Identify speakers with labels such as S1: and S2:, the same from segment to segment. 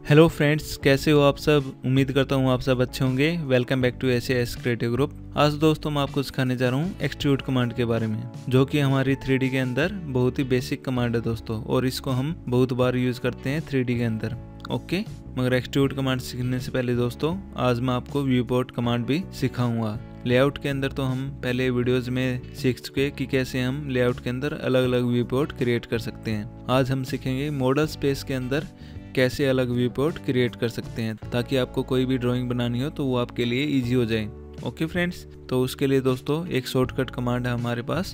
S1: Hello friends, कैसे हो आप सब। उम्मीद करता हूँ आप सब अच्छे होंगे। Welcome back to SAS creative group. आज दोस्तों मैं आपको सिखाने जा रहा हूँ एक्सट्रूड कमांड के बारे में, जो कि हमारी 3D के अंदर बहुत ही बेसिक कमांड है दोस्तों, और इसको हम बहुत बार यूज़ करते हैं 3D के अंदर। ओके, मगर एक्सट्रूड कमांड सीखने से पहले दोस्तों आज मैं आपको व्यू पोर्ट कमांड भी सिखाऊंगा। लेआउट के अंदर तो हम पहले वीडियोस में सीख चुके कि कैसे हम लेआउट के अंदर अलग अलग व्यू पोर्ट क्रिएट कर सकते हैं। आज हम सीखेंगे मॉडल स्पेस के अंदर कैसे अलग व्यू पोर्ट क्रिएट कर सकते हैं, ताकि आपको कोई भी ड्राइंग बनानी हो तो वो आपके लिए इजी हो जाए। ओके फ्रेंड्स, तो उसके लिए दोस्तों एक शॉर्टकट कमांड है हमारे पास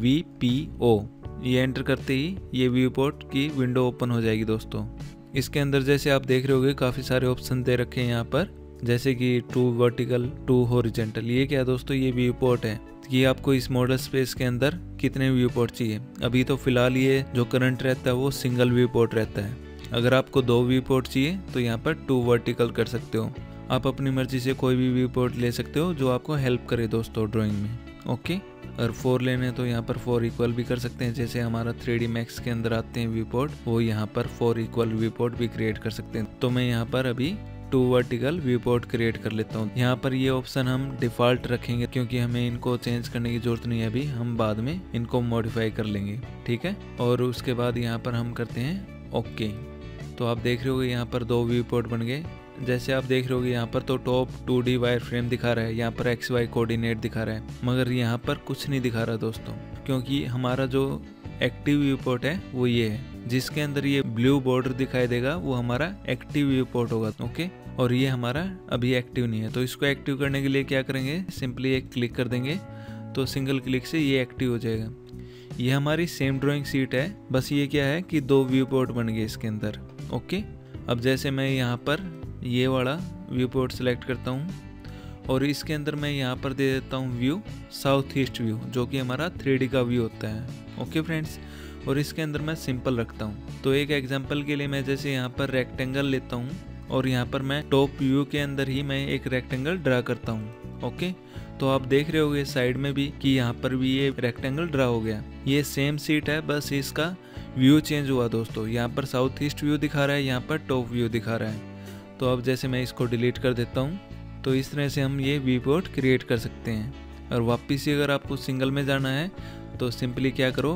S1: VPO। ये एंटर करते ही ये व्यू पोर्ट की विंडो ओपन हो जाएगी दोस्तों। इसके अंदर जैसे आप देख रहे होगे काफ़ी सारे ऑप्शन दे रखे हैं यहाँ पर, जैसे कि 2 वर्टिकल 2 हॉरिजॉन्टल। ये क्या दोस्तों, ये व्यू पोर्ट है कि आपको इस मॉडल स्पेस के अंदर कितने व्यू पोर्ट चाहिए। अभी तो फिलहाल ये जो करंट रहता है वो सिंगल व्यू पोर्ट रहता है। अगर आपको 2 व्यू पोर्ट चाहिए तो यहाँ पर 2 वर्टिकल कर सकते हो। आप अपनी मर्जी से कोई भी व्यू पोर्ट ले सकते हो जो आपको हेल्प करे दोस्तों ड्राइंग में। ओके, अगर 4 लेने तो यहाँ पर 4 इक्वल भी कर सकते हैं, जैसे हमारा 3D Max के अंदर आते हैं व्यू पोर्ट, वो यहाँ पर 4 इक्वल व्यू पोर्ट भी क्रिएट कर सकते हैं। तो मैं यहाँ पर अभी 2 वर्टिकल व्यू पोर्ट क्रिएट कर लेता हूँ। यहाँ पर ये ऑप्शन हम डिफॉल्ट रखेंगे क्योंकि हमें इनको चेंज करने की जरूरत नहीं है। अभी हम बाद में इनको मॉडिफाई कर लेंगे, ठीक है। और उसके बाद यहाँ पर हम करते हैं ओके। तो आप देख रहे होगे यहाँ पर 2 व्यू पोर्ट बन गए। जैसे आप देख रहे होगे यहाँ पर तो टॉप 2D वायर फ्रेम दिखा रहा है, यहाँ पर XY कोऑर्डिनेट दिखा रहा है, मगर यहाँ पर कुछ नहीं दिखा रहा दोस्तों, क्योंकि हमारा जो एक्टिव व्यू पोर्ट है वो ये है। जिसके अंदर ये ब्लू बॉर्डर दिखाई देगा वो हमारा एक्टिव व्यू पोर्ट होगा। ओके, और ये हमारा अभी एक्टिव नहीं है। तो इसको एक्टिव करने के लिए क्या करेंगे, सिंपली एक क्लिक कर देंगे तो सिंगल क्लिक से ये एक्टिव हो जाएगा। ये हमारी सेम ड्राइंग शीट है, बस ये क्या है कि 2 व्यू पोर्ट बन गए इसके अंदर। ओके, अब जैसे मैं यहाँ पर ये वाला व्यू पोर्ट सेलेक्ट करता हूँ और इसके अंदर मैं यहाँ पर दे देता हूँ व्यू साउथ ईस्ट व्यू, जो कि हमारा 3D का व्यू होता है। ओके फ्रेंड्स, और इसके अंदर मैं सिंपल रखता हूँ। तो एक एग्जांपल के लिए मैं जैसे यहाँ पर रेक्टेंगल लेता हूँ और यहाँ पर मैं टॉप व्यू के अंदर ही मैं एक रेक्टेंगल ड्रा करता हूँ। ओके, तो आप देख रहे होगे साइड में भी कि यहाँ पर भी ये रेक्टेंगल ड्रा हो गया। ये सेम सीट है, बस इसका व्यू चेंज हुआ दोस्तों। यहाँ पर साउथ ईस्ट व्यू दिखा रहा है, यहाँ पर टॉप व्यू दिखा रहा है। तो अब जैसे मैं इसको डिलीट कर देता हूँ, तो इस तरह से हम ये व्यू पोर्ट क्रिएट कर सकते हैं। और वापस से अगर आपको सिंगल में जाना है तो सिंपली क्या करो,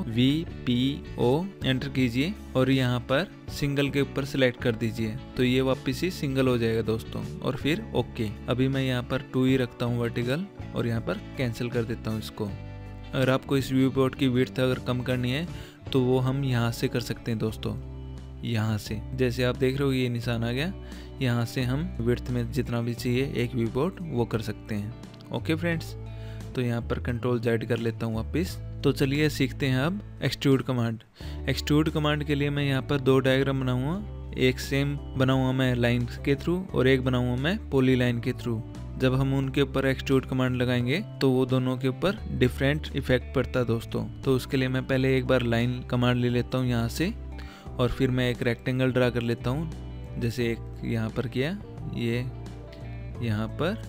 S1: VPO एंटर कीजिए और यहाँ पर सिंगल के ऊपर सिलेक्ट कर दीजिए, तो ये वापस ही सिंगल हो जाएगा दोस्तों। और फिर ओके। अभी मैं यहाँ पर 2 ही रखता हूँ वर्टिकल और यहाँ पर कैंसिल कर देता हूँ इसको। अगर आपको इस व्यू पोर्ट की विड्थ अगर कम करनी है तो वो हम यहाँ से कर सकते हैं दोस्तों। यहाँ से जैसे आप देख रहे हो ये निशान आ गया, यहाँ से हम विड्थ में जितना भी चाहिए एक व्यू पोर्ट वो कर सकते हैं। ओके फ्रेंड्स, तो यहाँ पर Ctrl Z कर लेता हूँ वापस। तो चलिए सीखते हैं अब एक्सट्रूड कमांड। एक्सट्रूड कमांड के लिए मैं यहाँ पर 2 डायग्राम बनाऊँगा। एक सेम बनाऊँगा मैं लाइन के थ्रू और एक बनाऊँगा मैं पॉली लाइन के थ्रू। जब हम उनके ऊपर एक्सट्रूड कमांड लगाएंगे तो वो दोनों के ऊपर डिफरेंट इफेक्ट पड़ता है दोस्तों। तो उसके लिए मैं पहले एक बार लाइन कमांड ले लेता हूँ यहाँ से, और फिर मैं एक रेक्टेंगल ड्रा कर लेता हूँ। जैसे एक यहाँ पर किया, ये यहाँ पर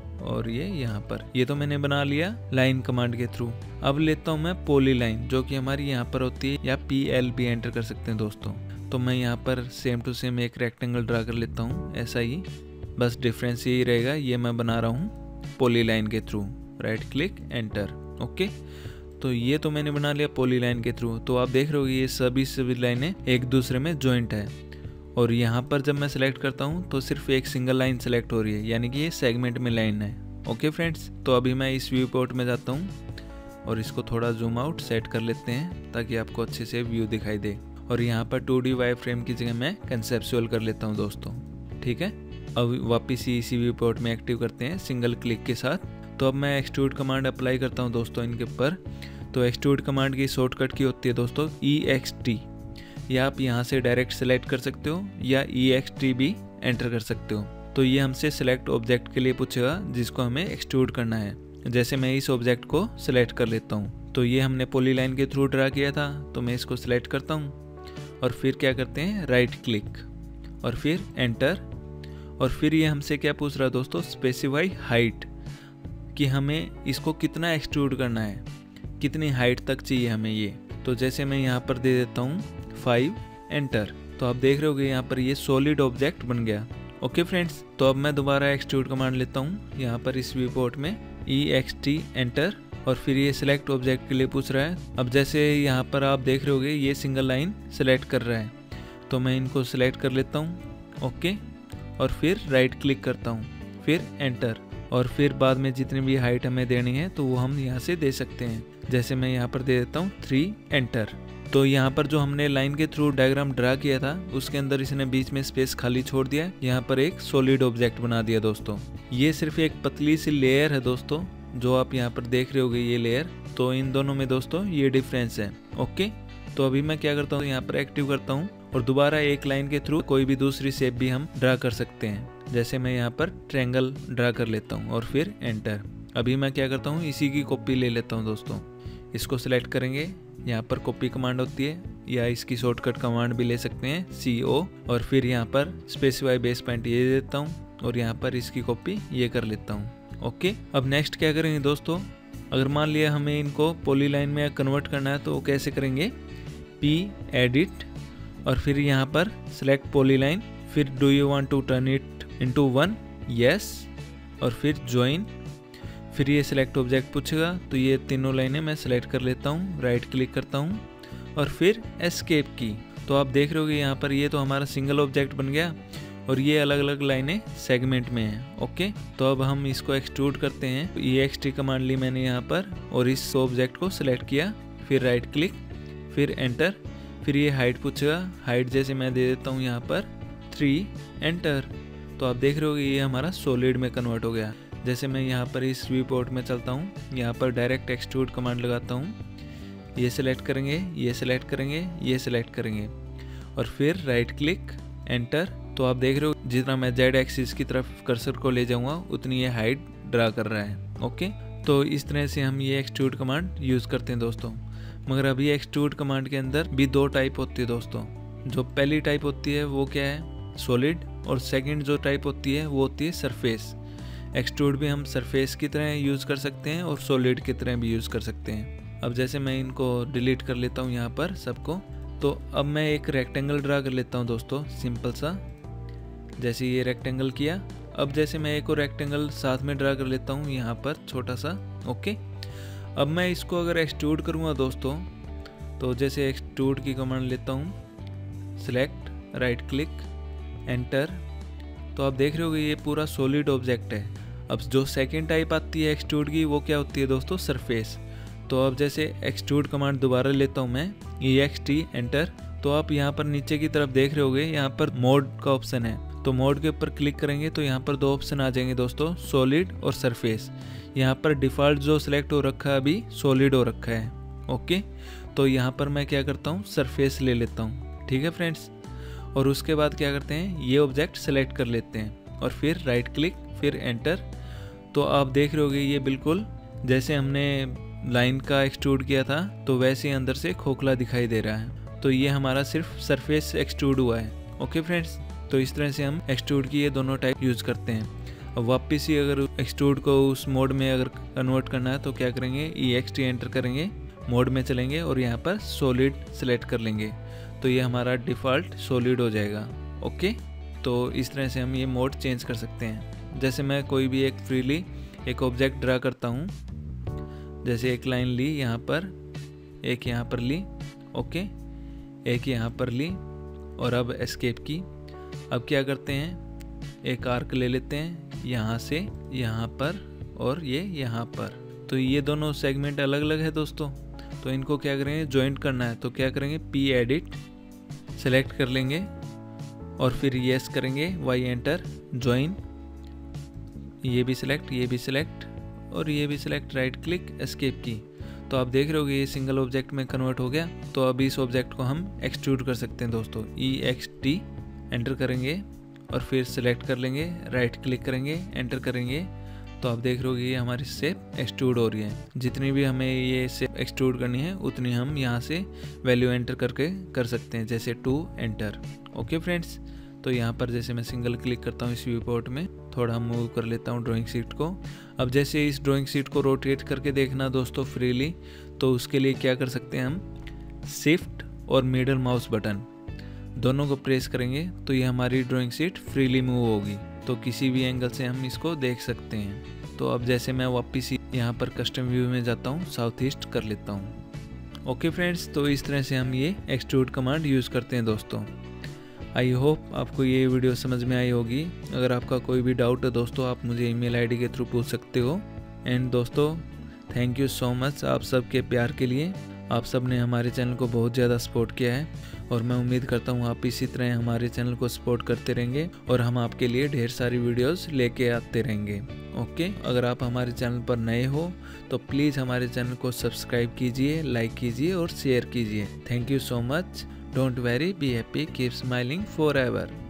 S1: और ये यहाँ पर, ये तो मैंने बना लिया लाइन कमांड के थ्रू। अब लेता हूँ मैं पॉली लाइन, जो कि हमारी यहाँ पर होती है, या PL भी एंटर कर सकते हैं दोस्तों। तो मैं यहाँ पर सेम टू सेम एक रेक्टेंगल ड्रा कर लेता हूँ ऐसा ही, बस डिफरेंस यही रहेगा, ये मैं बना रहा हूँ पॉली लाइन के through. Right click enter. Okay, तो ये तो मैंने बना लिया पॉली लाइन के थ्रू। तो आप देख रहे हो ये सभी लाइनें एक दूसरे में जॉइंट है। और यहाँ पर जब मैं सेलेक्ट करता हूँ तो सिर्फ एक सिंगल लाइन सेलेक्ट हो रही है, यानी कि ये सेगमेंट में लाइन है। ओके फ्रेंड्स, तो अभी मैं इस व्यू पोर्ट में जाता हूँ और इसको थोड़ा जूम आउट सेट कर लेते हैं ताकि आपको अच्छे से व्यू दिखाई दे। और यहाँ पर 2D वायर फ्रेम की जगह मैं कंसेप्चुअल कर लेता हूँ दोस्तों, ठीक है। अब वापस ही इसी व्यू पोर्ट में एक्टिव करते हैं सिंगल क्लिक के साथ। तो अब मैं एक्सट्रूड कमांड अप्लाई करता हूँ दोस्तों इनके ऊपर। तो एक्सट्रूड कमांड की शॉर्टकट की होती है दोस्तों EXT, या आप यहाँ से डायरेक्ट सेलेक्ट कर सकते हो या EXT भी एंटर कर सकते हो। तो ये हमसे सेलेक्ट ऑब्जेक्ट के लिए पूछेगा जिसको हमें एक्सट्रूड करना है। जैसे मैं इस ऑब्जेक्ट को सिलेक्ट कर लेता हूँ, तो ये हमने पॉली लाइन के थ्रू ड्रा किया था, तो मैं इसको सिलेक्ट करता हूँ और फिर क्या करते हैं, राइट क्लिक और फिर एंटर। और फिर ये हमसे क्या पूछ रहा है दोस्तों, स्पेसिफाई हाइट, कि हमें इसको कितना एक्सट्रूड करना है, कितनी हाइट तक चाहिए हमें ये। तो जैसे मैं यहाँ पर दे देता हूँ 5 एंटर। तो आप देख रहे होगे यहाँ पर ये सॉलिड ऑब्जेक्ट बन गया। ओके फ्रेंड्स, तो अब मैं दोबारा एक्सट्रूड कमांड लेता हूँ यहाँ पर इस व्यू पोर्ट में EXT एंटर, और फिर ये सिलेक्ट ऑब्जेक्ट के लिए पूछ रहा है। अब जैसे यहाँ पर आप देख रहे होगे ये सिंगल लाइन सेलेक्ट कर रहा है, तो मैं इनको सेलेक्ट कर लेता हूँ। ओके, और फिर राइट क्लिक करता हूँ, फिर एंटर, और फिर बाद में जितनी भी हाइट हमें देनी है तो वो हम यहाँ से दे सकते हैं। जैसे मैं यहाँ पर दे देता हूँ 3 एंटर। तो यहाँ पर जो हमने लाइन के थ्रू डायग्राम ड्रा किया था उसके अंदर इसने बीच में स्पेस खाली छोड़ दिया है, यहाँ पर एक सॉलिड ऑब्जेक्ट बना दिया दोस्तों। ये सिर्फ एक पतली सी लेयर है दोस्तों जो आप यहाँ पर देख रहे होगे ये लेयर। तो इन दोनों में दोस्तों ये डिफरेंस है। ओके, तो अभी मैं क्या करता हूँ यहाँ पर एक्टिव करता हूँ और दोबारा एक लाइन के थ्रू कोई भी दूसरी शेप भी हम ड्रा कर सकते हैं। जैसे मैं यहाँ पर ट्रायंगल ड्रा कर लेता हूँ और फिर एंटर। अभी मैं क्या करता हूँ इसी की कॉपी ले लेता हूँ दोस्तों। इसको सिलेक्ट करेंगे, यहाँ पर कॉपी कमांड होती है या इसकी शॉर्टकट कमांड भी ले सकते हैं CO, और फिर यहाँ पर स्पेसिफाई बेस पॉइंट ये देता हूँ और यहाँ पर इसकी कॉपी ये कर लेता हूँ। ओके, अब नेक्स्ट क्या करेंगे दोस्तों, अगर मान लिया हमें इनको पॉलीलाइन में कन्वर्ट करना है तो कैसे करेंगे, P एडिट और फिर यहाँ पर सिलेक्ट पॉलीलाइन, फिर do you want to turn it into 1, yes, और फिर ज्वाइन। फिर ये सिलेक्ट ऑब्जेक्ट पूछेगा तो ये तीनों लाइनें मैं सिलेक्ट कर लेता हूँ, राइट क्लिक करता हूँ और फिर एस्केप की। तो आप देख रहे होगे यहाँ पर ये तो हमारा सिंगल ऑब्जेक्ट बन गया और ये अलग अलग लाइनें सेगमेंट में हैं। ओके, तो अब हम इसको एक्सट्रूड करते हैं। EXT कमांड ली मैंने यहाँ पर और इस ऑब्जेक्ट को सिलेक्ट किया, फिर राइट क्लिक, फिर एंटर, फिर ये हाइट पूछेगा, हाइट जैसे मैं दे देता हूँ यहाँ पर 3 एंटर। तो आप देख रहे होगे ये हमारा सॉलिड में कन्वर्ट हो गया। जैसे मैं यहाँ पर इस व्यू पोर्ट में चलता हूँ, यहाँ पर डायरेक्ट एक्सट्रूड कमांड लगाता हूँ, ये सिलेक्ट करेंगे, ये सिलेक्ट करेंगे, ये सिलेक्ट करेंगे और फिर राइट क्लिक एंटर। तो आप देख रहे हो जितना मैं Z एक्सिस की तरफ कर्सर को ले जाऊँगा उतनी ये हाइट ड्रा कर रहा है। ओके, तो इस तरह से हम ये एक्सट्रूड कमांड यूज़ करते हैं दोस्तों। मगर अभी एक्सट्रूड कमांड के अंदर भी 2 टाइप होती है दोस्तों। जो पहली टाइप होती है वो क्या है, सॉलिड, और सेकंड जो टाइप होती है वो होती है सरफेस। एक्सट्रूड भी हम सरफेस की तरह यूज़ कर सकते हैं और सॉलिड की तरह भी यूज़ कर सकते हैं। अब जैसे मैं इनको डिलीट कर लेता हूँ यहाँ पर सबको, तो अब मैं एक रेक्टेंगल ड्रा कर लेता हूँ दोस्तों, सिंपल सा। जैसे ये रेक्टेंगल किया, अब जैसे मैं एक और रेक्टेंगल साथ में ड्रा कर लेता हूँ यहाँ पर छोटा सा। ओके, अब मैं इसको अगर एक्सट्रूड करूँगा दोस्तों, तो जैसे एक्सट्रूड की कमांड लेता हूँ, सिलेक्ट, राइट क्लिक, एंटर। तो आप देख रहे होगे ये पूरा सॉलिड ऑब्जेक्ट है। अब जो सेकंड टाइप आती है एक्सट्रूड की वो क्या होती है दोस्तों, सरफेस। तो अब जैसे एक्सट्रूड कमांड दोबारा लेता हूँ मैं, EXT एंटर। तो आप यहाँ पर नीचे की तरफ देख रहे होगे यहाँ पर मोड का ऑप्शन है, तो मोड के ऊपर क्लिक करेंगे तो यहाँ पर 2 ऑप्शन आ जाएंगे दोस्तों, सॉलिड और सरफेस। यहाँ पर डिफ़ॉल्ट जो सिलेक्ट हो रखा है अभी सॉलिड हो रखा है। ओके, तो यहाँ पर मैं क्या करता हूँ, सरफेस ले लेता हूँ। ठीक है फ्रेंड्स, और उसके बाद क्या करते हैं, ये ऑब्जेक्ट सेलेक्ट कर लेते हैं और फिर राइट क्लिक, फिर एंटर। तो आप देख रहे होगे ये बिल्कुल जैसे हमने लाइन का एक्सट्रूड किया था तो वैसे ही अंदर से खोखला दिखाई दे रहा है। तो ये हमारा सिर्फ सरफेस एक्सट्रूड हुआ है। ओके फ्रेंड्स, तो इस तरह से हम एक्सट्रूड की ये दोनों टाइप यूज़ करते हैं। अब वापस ही अगर एक्सट्रूड को उस मोड में अगर कन्वर्ट करना है तो क्या करेंगे, EXT एंटर करेंगे, मोड में चलेंगे और यहाँ पर सॉलिड सेलेक्ट कर लेंगे, तो ये हमारा डिफ़ॉल्ट सॉलिड हो जाएगा। ओके, तो इस तरह से हम ये मोड चेंज कर सकते हैं। जैसे मैं कोई भी एक फ्रीली एक ऑब्जेक्ट ड्रा करता हूँ, जैसे एक लाइन ली यहाँ पर, एक यहाँ पर ली, ओके, एक यहाँ पर ली और अब एस्केप की। अब क्या करते हैं, एक आर्क ले लेते हैं यहाँ से यहाँ पर और ये यहाँ पर। तो ये दोनों सेगमेंट अलग अलग है दोस्तों, तो इनको क्या करेंगे, जॉइंट करना है। तो क्या करेंगे, P एडिट सेलेक्ट कर लेंगे और फिर येस करेंगे, Y एंटर, ज्वाइन, ये भी सिलेक्ट, ये भी सिलेक्ट और ये भी सिलेक्ट, राइट क्लिक, एस्केप की। तो आप देख रहे होगे ये सिंगल ऑब्जेक्ट में कन्वर्ट हो गया। तो अभी इस ऑब्जेक्ट को हम एक्सट्रूड कर सकते हैं दोस्तों। EXT एंटर करेंगे और फिर सिलेक्ट कर लेंगे, राइट क्लिक करेंगे, एंटर करेंगे। तो आप देख रहे होगे ये हमारी शेप एक्सट्रूड हो रही है। जितनी भी हमें ये शेप एक्सट्रूड करनी है उतनी हम यहाँ से वैल्यू एंटर करके कर सकते हैं, जैसे 2 एंटर। ओके फ्रेंड्स, तो यहाँ पर जैसे मैं सिंगल क्लिक करता हूँ इस व्यू पोर्ट में, थोड़ा मूव कर लेता हूँ ड्राइंग शीट को। अब जैसे इस ड्राइंग शीट को रोटेट करके देखना दोस्तों फ्रीली, तो उसके लिए क्या कर सकते हैं हम, शिफ्ट और मिडल माउस बटन। दोनों को प्रेस करेंगे तो ये हमारी ड्राइंग शीट फ्रीली मूव होगी, तो किसी भी एंगल से हम इसको देख सकते हैं। तो अब जैसे मैं वापस यहाँ पर कस्टम व्यू में जाता हूँ, साउथ ईस्ट कर लेता हूँ। ओके फ्रेंड्स, तो इस तरह से हम ये एक्सट्रूड कमांड यूज़ करते हैं दोस्तों। आई होप आपको ये वीडियो समझ में आई होगी। अगर आपका कोई भी डाउट है दोस्तों, आप मुझे ईमेल आईडी के थ्रू पूछ सकते हो। एंड दोस्तों, थैंक यू सो मच आप सब के प्यार के लिए। आप सब ने हमारे चैनल को बहुत ज़्यादा सपोर्ट किया है और मैं उम्मीद करता हूँ आप इसी तरह हमारे चैनल को सपोर्ट करते रहेंगे और हम आपके लिए ढेर सारी वीडियोस लेके आते रहेंगे। ओके, अगर आप हमारे चैनल पर नए हो तो प्लीज़ हमारे चैनल को सब्सक्राइब कीजिए, लाइक कीजिए और शेयर कीजिए। Thank you so much. Don't worry, be happy, keep smiling forever.